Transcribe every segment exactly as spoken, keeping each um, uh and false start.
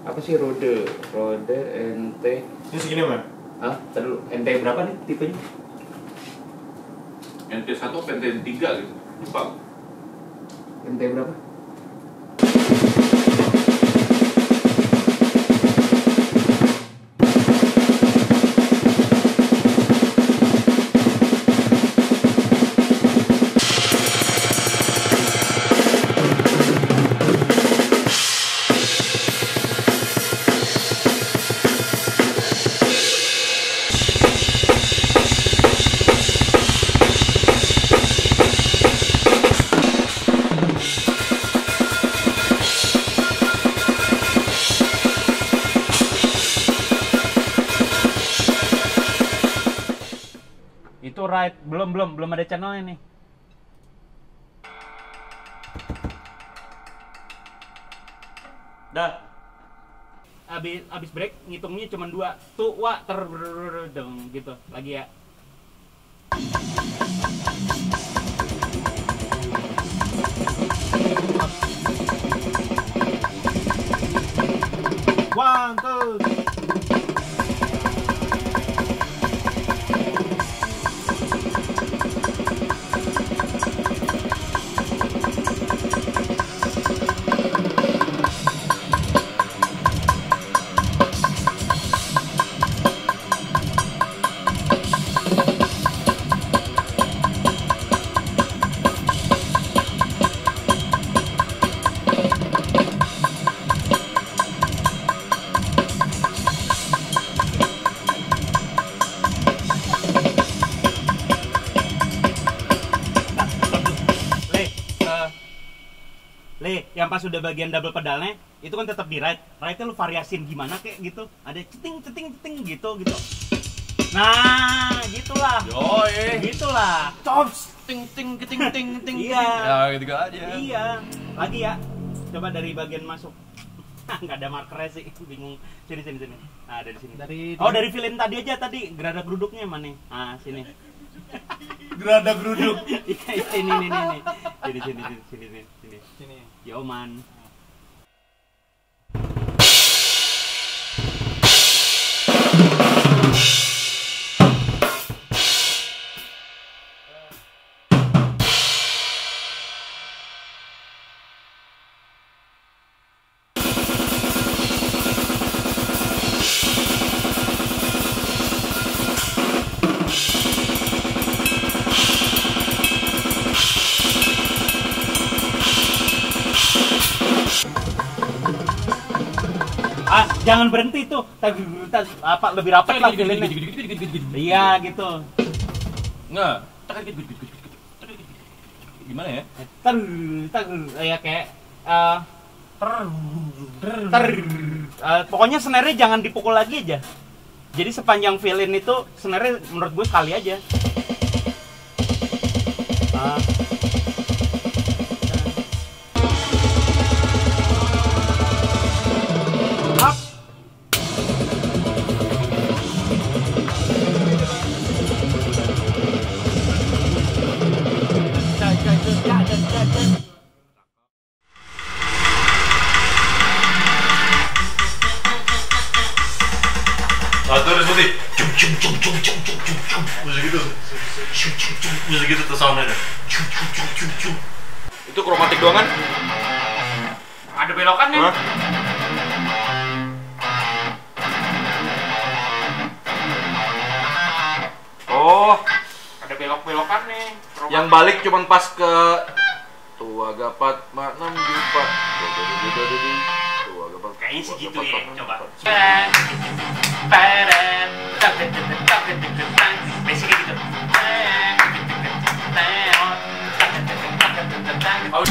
apa sih Rode? Rode N T. Ini segini mah? Hah? Tadi dulu. N T berapa nih tipenya? N T satu atau N T tiga gitu. Lupa. N T berapa? Itu right, belum belum belum ada channelnya nih. Dah. Abis abis break ngitungnya cuma dua. Tuh wa ter dong gitu. Lagi ya. One, two. Le, yang pas sudah bagian double pedalnya itu kan tetap di ride. Ride-nya lu variasin gimana kayak gitu. Ada ceting ceting ceting gitu gitu. Nah, gitulah. Yoi. Gitulah. Tops ting ting ting ting ting. Iya. Ya gitu aja. Iya. Lagi ya. Coba dari bagian masuk. Nggak ada markernya sih, bingung. Sini sini sini. Nah, dari sini. Dari Oh, dari villain tadi aja tadi. Gerada geruduknya mana? Ah, sini. Gerada geruduk. Iya, ini ini ini. Sini sini sini sini sini. Sini. Yo man. Ah, jangan berhenti tuh. Apa lebih rapat lah filenya. Iya gitu. Nggak. Gimana ya? Ter ter ya kayak eh ter ter eh, pokoknya snare-nya jangan dipukul lagi aja. Jadi sepanjang violin itu snare-nya menurut gue sekali aja. Ah. Up. Satu harus putih. Cung cung cung cung cung cung cung cung. Musik gitu. Cung cung cung. Musik gitu tuh soundnya. Cung cung cung cung cung. Itu kromatik doang kan? Ada belokannya. Hah? Oh, Ada belok-belokan nih. yang balik cuman pas ke tua gapat maknam jupa. Tua gapat. Kayaknya sih gitu ya. Coba. Basicnya gitu. Oh.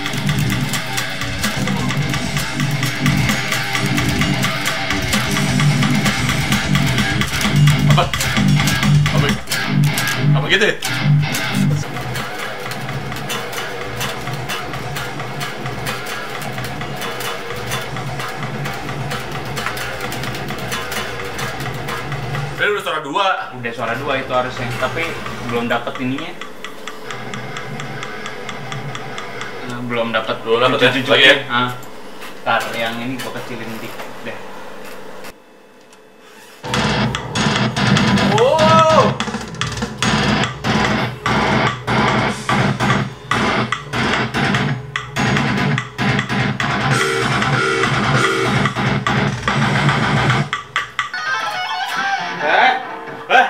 Apa? Apa? Apa gitu ya? Ini udah suara dua. Udah suara dua itu harusnya, tapi belum dapet ininya. Nah, belum dapet Belum dapet ya? cucu-cucu Lagi ya? Ah. Ntar yang ini gua kecilin dikit deh. Wow. Eh, eh.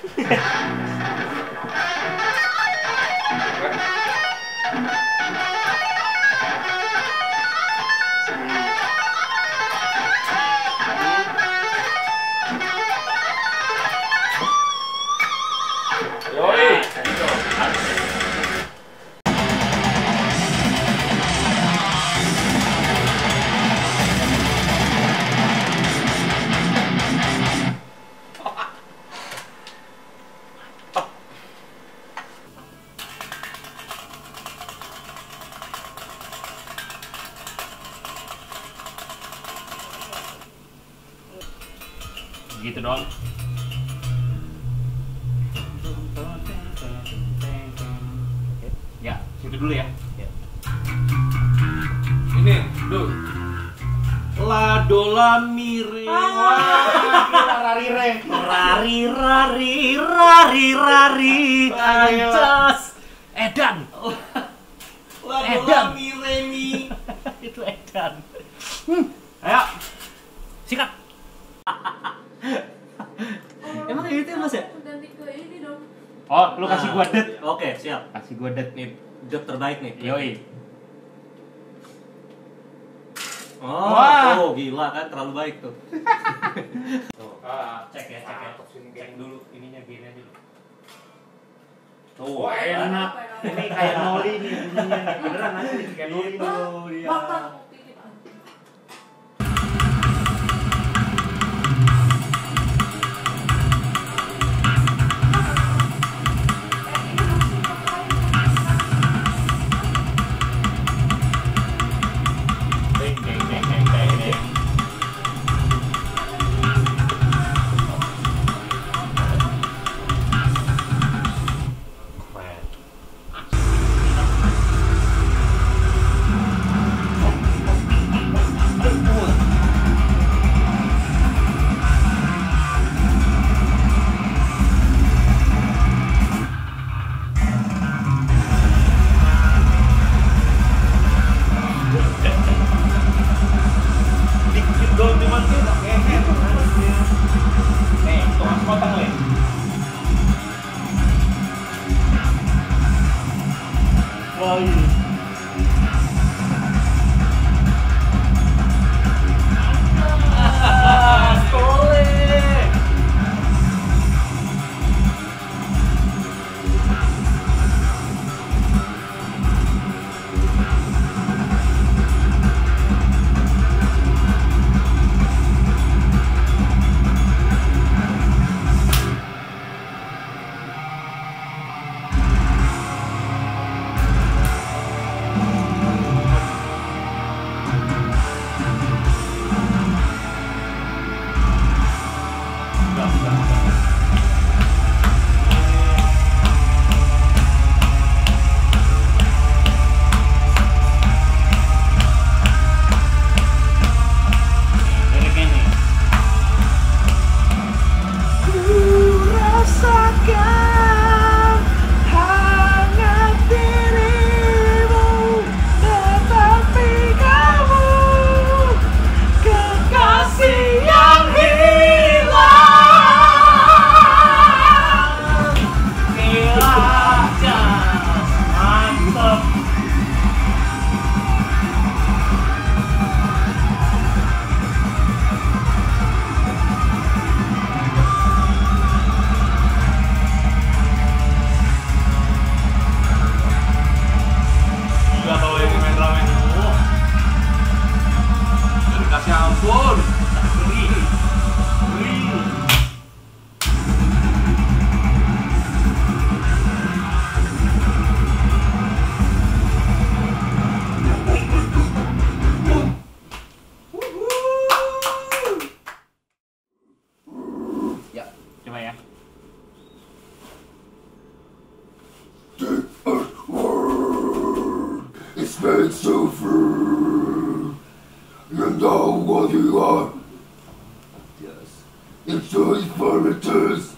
Yoi. Gitu dong. Ya, situ dulu ya. Ini, Duh. La dola mire. Rari re. Rari rari rari rari ancas edan. La Edan. dola mire mi. Itu edan. Ayo. Sikat. Emang kayak gitu ya Mas ya? Ganti ke ini dong. Oh, lu kasih gua Ah, det. Oke, siap. Kasih gua det. Nih, job terbaik nih. Yoi. Oh, Wah. tuh, gila kan terlalu baik tuh. Tuh, Ah, cek ya, cek ya. Cek dulu ininya gini aja dulu. Tuh, Wah, enak. Ini kayak noli nih bunyinya nih. Beneran asli kayak noli nih. Tuh dia. Bakal dikit aja. Deng deng deng deng deng deng. Dikit dong cuman tuh tak ngeher. Nih, tuang potong le. Woi. what you are. Yes. It's those parameters.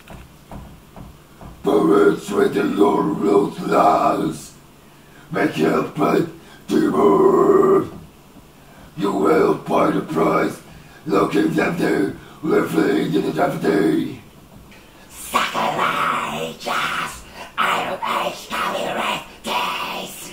Penetrating your real lives. Make your play deeper. You will pay the price. Looking empty, living in the deputy. Sacrilegious, Iron Age Cavalry Days.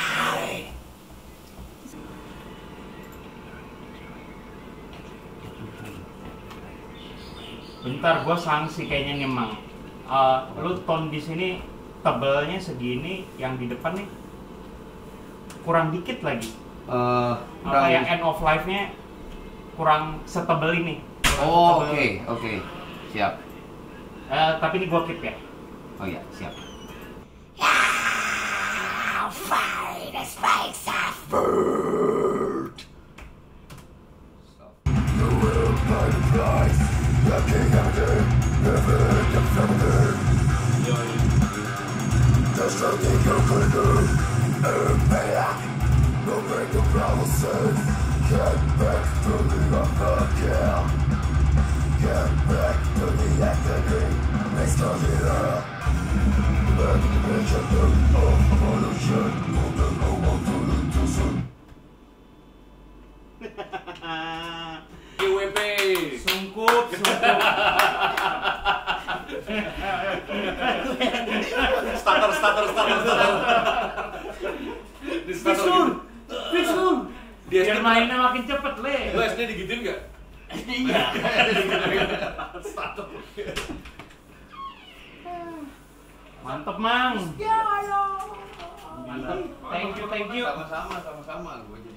Bentar, gue sanksi kayaknya nih, Mang. Uh, lu tone di sini tebelnya segini, yang di depan nih kurang dikit lagi. Uh, Apa yang end of life-nya kurang setebel ini. Oh, oke, okay, oke. Okay. Siap. Uh, tapi ini gue keep ya. Oh iya, siap. Bird. You will pay the price. The king of the never the family. There's nothing you can do. And back. No break the promises. Get back to the upper camp. Get back to the academy. Let's start it up. Back to the vision of evolution. Don't know what to do too soon. G W P. Sungkup, sungkup. Starter, starter, starter, starter. Di Fixun, Fixun. Dia Biar mainnya makin cepet, Le. Lu S D digituin nggak? Iya. Starter. Mantep, Mang. Mantep. Thank you, thank you. Sama-sama, sama-sama. Gue